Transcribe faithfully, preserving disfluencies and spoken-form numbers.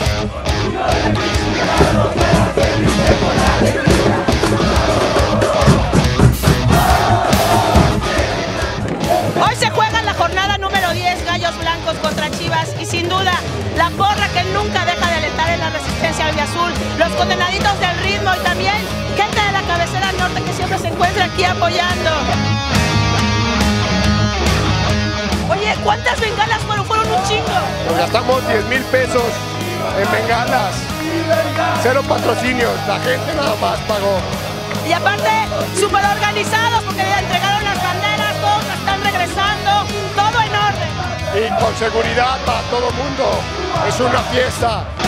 Hoy se juega la jornada número diez, Gallos Blancos contra Chivas, y sin duda, la porra que nunca deja de alentar en la resistencia albiazul, los condenaditos del ritmo y también gente de la cabecera norte que siempre se encuentra aquí apoyando. Oye, ¿cuántas bengalas fueron? Fueron un chingo. Nos gastamos diez mil pesos en bengalas, cero patrocinios, la gente nada más pagó. Y aparte, súper organizados porque ya entregaron las banderas, todos están regresando, todo en orden. Y con seguridad para todo el mundo, es una fiesta.